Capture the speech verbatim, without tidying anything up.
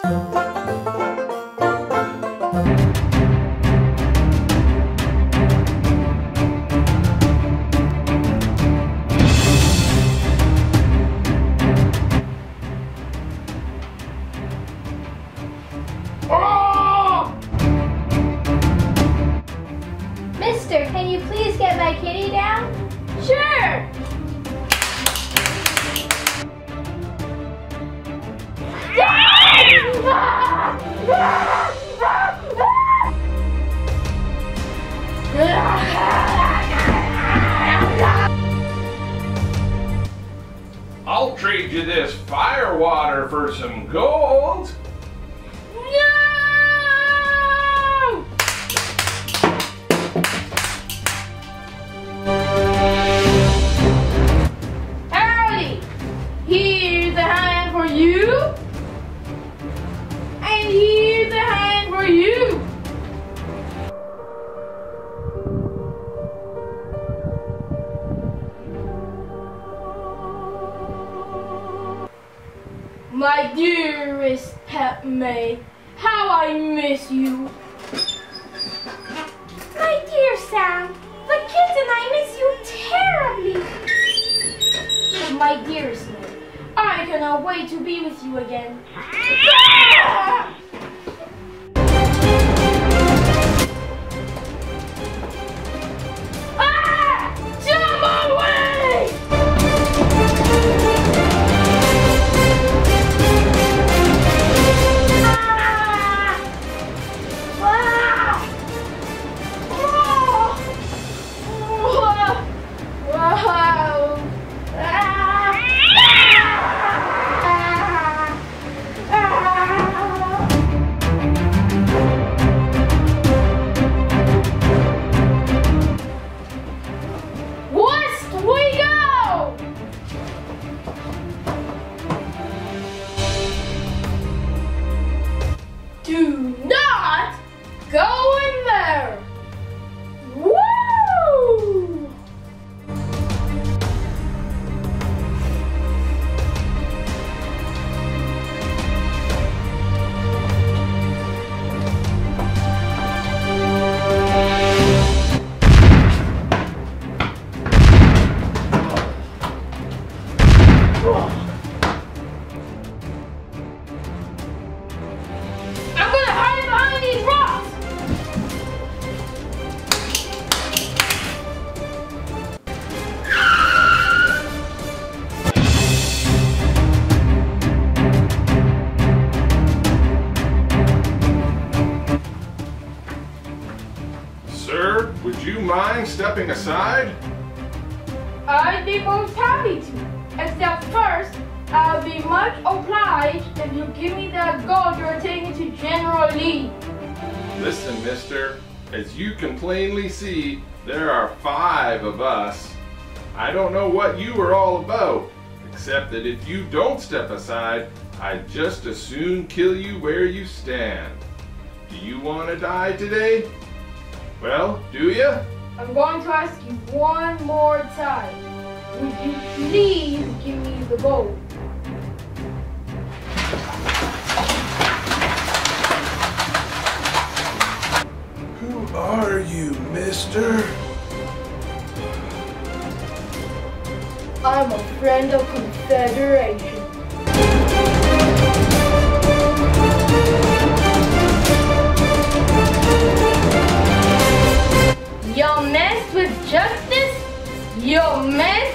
Mister, can you please get my kitty down? Sure! I'll trade you this fire water for some gold. No! Howdy! Here's a hand for you. And here's a hand for you. My dearest Padme, how I miss you. My dear Sam, the kids and I miss you terribly. My dearest May, I cannot wait to be with you again. Ah! Jump away! Do not go in there! Woo! I'm gonna hide behind these rocks! Sir, would you mind stepping aside? I'd be most happy to. Except first, I'll be much obliged if you give me that gold you're taking to General Lee. Listen, mister, as you can plainly see, there are five of us. I don't know what you are all about, except that if you don't step aside, I'd just as soon kill you where you stand. Do you want to die today? Well, do you? I'm going to ask you one more time. Would you please give me the gold? Who are you, mister? I'm a friend of Confederation. You mess with justice, you mess